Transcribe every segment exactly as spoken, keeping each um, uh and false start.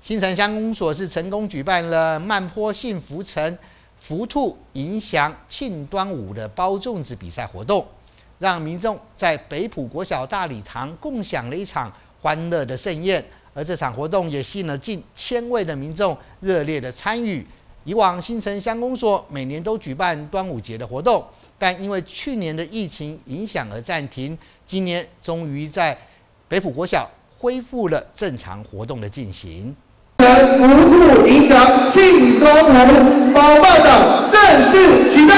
新城乡公所是成功举办了慢坡幸福城福兔迎祥庆端午的包粽子比赛活动，让民众在北埔国小大礼堂共享了一场欢乐的盛宴。而这场活动也吸引了近千位的民众热烈的参与。以往新城乡公所每年都举办端午节的活动，但因为去年的疫情影响而暂停，今年终于在北埔国小恢复了正常活动的进行。 福兔迎祥庆端午，宝霸掌正式启动。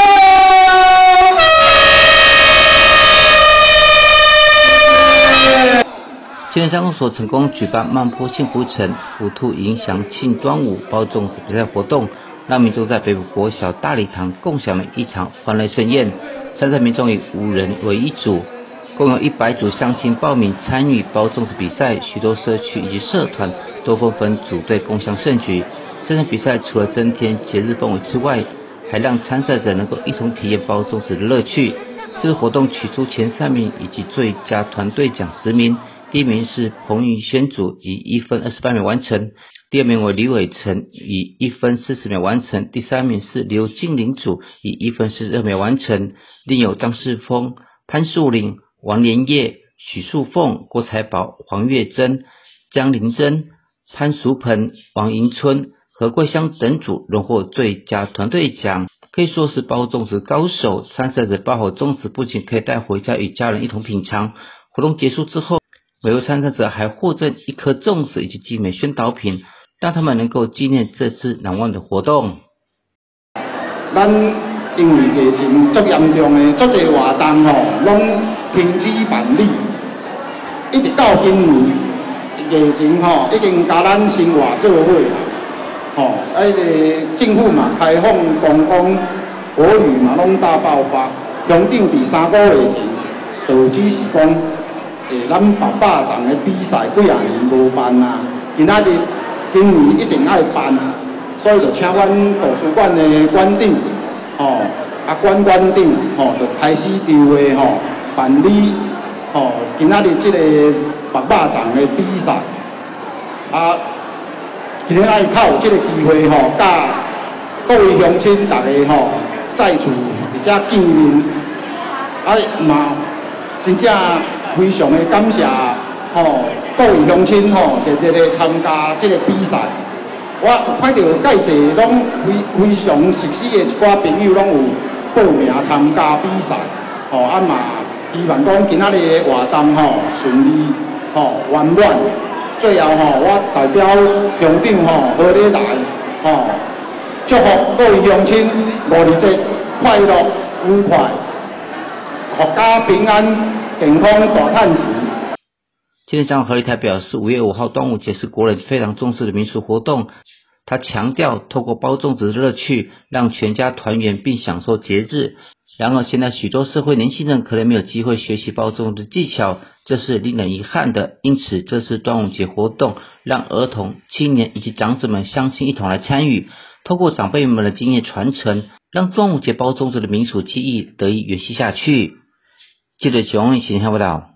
新城乡公所成功举办慢坡幸福城福兔迎祥庆端午包粽子比赛活动，让民众在北埔国小大礼堂共享了一场欢乐盛宴。参赛民众以五人为一组，共有一百组乡亲报名参与包粽子比赛，许多社区以及社团都纷纷组队共襄盛举。这场比赛除了增添节日氛围之外，还让参赛者能够一同体验包粽子的乐趣。这次活动取出前三名以及最佳团队奖十名。第一名是彭宇轩组，以一分二十八秒完成；第二名为李伟成，以一分四十秒完成；第三名是刘静玲组，以一分四十二秒完成。另有张世峰、潘树林、王连叶、许树凤、郭财宝、黄月珍、江玲珍、潘淑鹏、王迎春、何桂香等组荣获最佳团队奖，可以说是包粽子高手。参赛者包好粽子不仅可以带回家与家人一同品尝，活动结束之后，每位参赛者还获赠一颗粽子以及精美宣导品，让他们能够纪念这次难忘的活动。 咱因为疫情足严重的，足侪活动吼，拢停止办理，一直到今年疫情吼已经甲咱生活做伙，吼，迄个政府嘛开放观光、国旅嘛拢大爆发，乡长伫三个月前就指示讲。诶，咱爸爸掌的比赛几啊年无办啊，今仔日今年一定爱办，所以就请阮图书馆的馆长，吼，啊馆馆长，吼，就开始筹划吼办理，吼，今仔日即个爸爸掌的比赛，啊，今日爱靠即个机会吼，甲各位乡亲大家吼在厝伫遮见面，啊嘛真正。非常的感谢吼，各位乡亲吼，热热的参加这个比赛。我有看到介济拢非非常熟悉的一寡朋友拢有报名参加比赛，吼啊嘛，希望讲今仔日的活动吼顺利吼圆满。最后吼，我代表乡长吼何礼来吼，祝福各位乡亲五二节快乐愉快，阖家平安。健康大赚钱。 今天上何立台表示，五月五号端午节是国人非常重视的民俗活动。他强调，透过包粽子的乐趣，让全家团圆并享受节日。然而，现在许多社会年轻人可能没有机会学习包粽子的技巧，这是令人遗憾的。因此，这次端午节活动让儿童、青年以及长者们相亲一同来参与，透过长辈们的经验传承，让端午节包粽子的民俗技艺得以延续下去。记者熊永新闻报道。